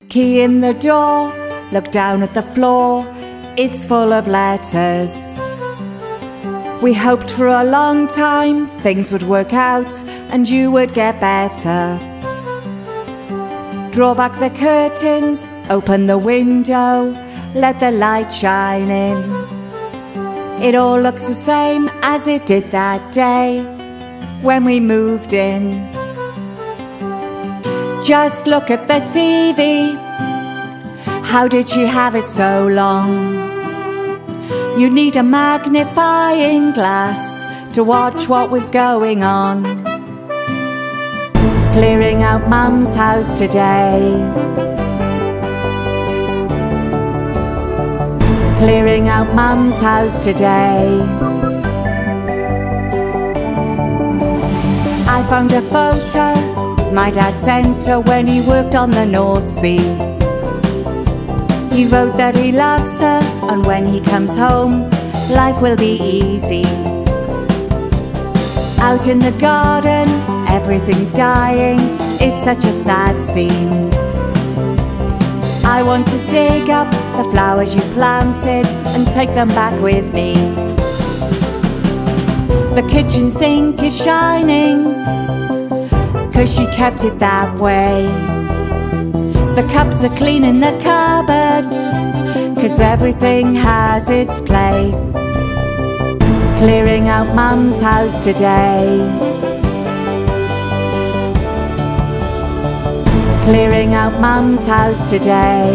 Key in the door, look down at the floor, it's full of letters. We hoped for a long time things would work out and you would get better. Draw back the curtains, open the window, let the light shine in. It all looks the same as it did that day when we moved in. Just look at the TV. How did she have it so long? You'd need a magnifying glass to watch what was going on. Clearing out Mum's house today. Clearing out Mum's house today. I found a photo my dad sent her when he worked on the North Sea. He wrote that he loves her, and when he comes home, life will be easy. Out in the garden, everything's dying, it's such a sad scene. I want to dig up the flowers you planted and take them back with me. The kitchen sink is shining, 'cause she kept it that way. The cups are clean in the cupboard, 'cause everything has its place. Clearing out Mum's house today. Clearing out Mum's house today.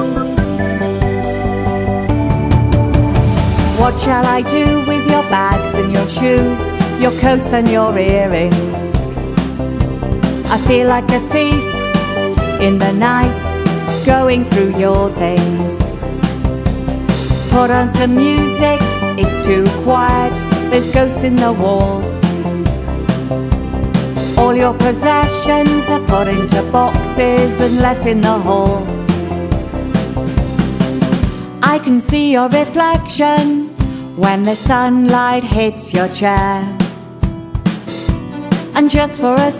What shall I do with your bags and your shoes, your coats and your earrings? I feel like a thief in the night, going through your things. Put on some music, it's too quiet, there's ghosts in the walls. All your possessions are put into boxes and left in the hall. I can see your reflection when the sunlight hits your chair. And just for a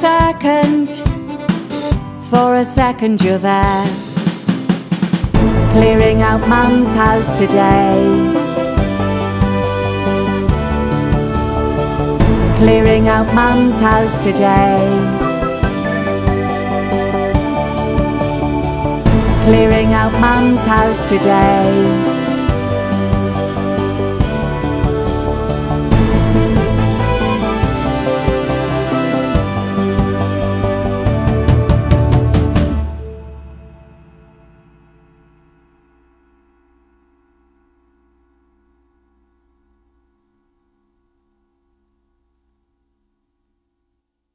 second you're there. Clearing out Mum's house today. Clearing out Mum's house today. Clearing out Mum's house today.